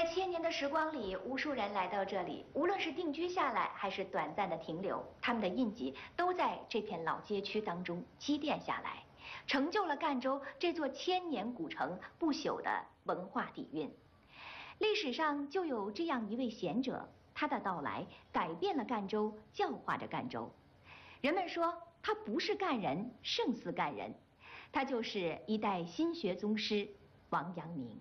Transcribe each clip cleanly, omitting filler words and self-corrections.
在千年的时光里，无数人来到这里，无论是定居下来，还是短暂的停留，他们的印记都在这片老街区当中积淀下来，成就了赣州这座千年古城不朽的文化底蕴。历史上就有这样一位贤者，他的到来改变了赣州，教化着赣州。人们说他不是赣人，胜似赣人，他就是一代心学宗师王阳明。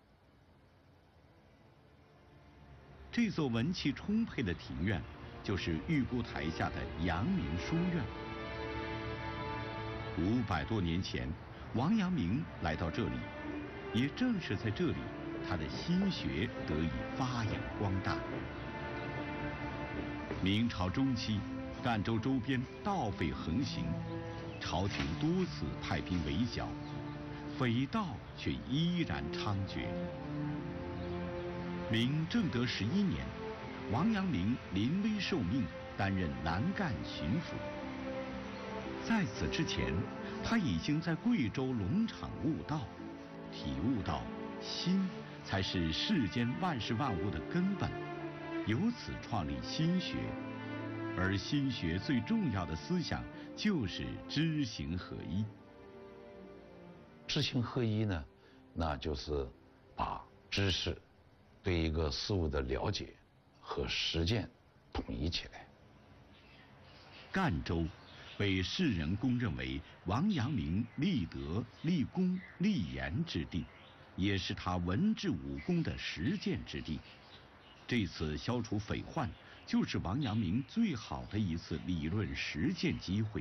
这座文气充沛的庭院，就是玉姑台下的阳明书院。500多年前，王阳明来到这里，也正是在这里，他的心学得以发扬光大。明朝中期，赣州周边盗匪横行，朝廷多次派兵围剿，匪盗却依然猖獗。明正德11年，王阳明临危受命，担任南赣巡抚。在此之前，他已经在贵州龙场悟道，体悟到心才是世间万事万物的根本，由此创立心学。而心学最重要的思想就是知行合一。 知行合一呢，那就是把知识对一个事物的了解和实践统一起来。 赣州被世人公认为王阳明立德、立功、立言之地，也是他文治武功的实践之地。这次消除匪患，就是王阳明最好的一次理论实践机会。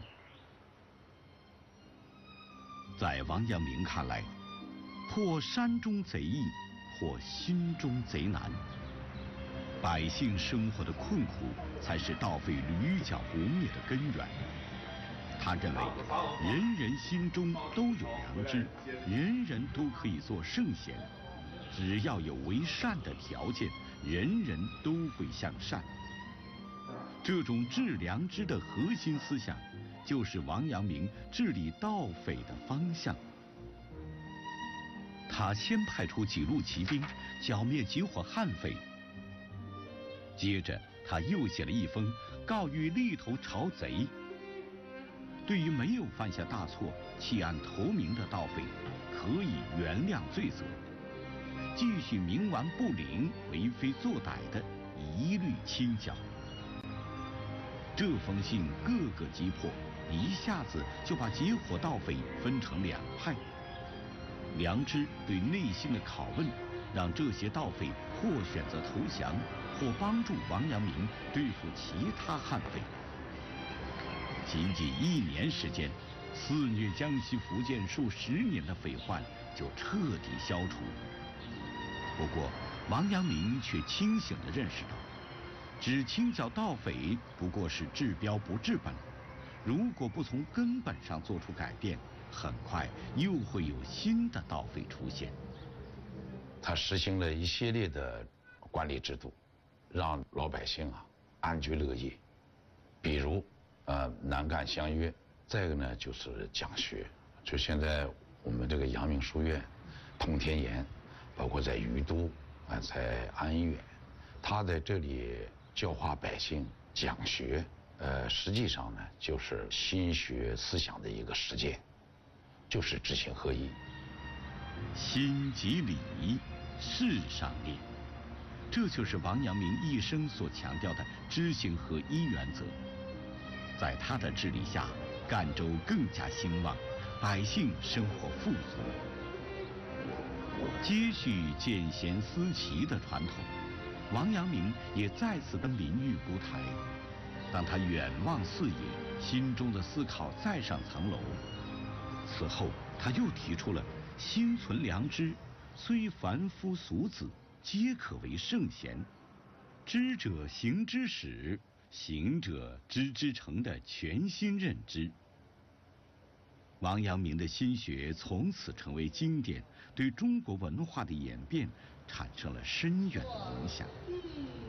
在王阳明看来，破山中贼易，破心中贼难。百姓生活的困苦，才是盗匪屡剿不灭的根源。他认为，人人心中都有良知，人人都可以做圣贤，只要有为善的条件，人人都会向善。这种治良知的核心思想，就是王阳明治理盗匪的方向。他先派出几路骑兵剿灭几伙悍匪，接着他又写了一封告谕立头朝贼。对于没有犯下大错、弃暗投明的盗匪，可以原谅罪责；继续冥顽不灵、为非作歹的，一律清剿。这封信各个击破，一下子就把几伙盗匪分成两派。良知对内心的拷问，让这些盗匪或选择投降，或帮助王阳明对付其他悍匪。仅仅1年时间，肆虐江西、福建数10年的匪患就彻底消除。不过，王阳明却清醒地认识到，只清剿盗匪不过是治标不治本，如果不从根本上做出改变，很快又会有新的盗匪出现。 他实行了一系列的管理制度，让老百姓安居乐业。比如南赣相约，再一个呢就是讲学，就现在我们这个阳明书院、通天岩，包括在于都在安远，他在这里教化百姓讲学，实际上呢就是心学思想的一个实践，就是知行合一。 心即理，事上立，这就是王阳明一生所强调的知行合一原则。在他的治理下，赣州更加兴旺，百姓生活富足。接续见贤思齐的传统，王阳明也再次登临玉姑台。当他远望四野，心中的思考再上层楼。此后，他又提出了心存良知，虽凡夫俗子，皆可为圣贤。知者行之始，行者知之成的全新认知。王阳明的心学从此成为经典，对中国文化的演变产生了深远的影响。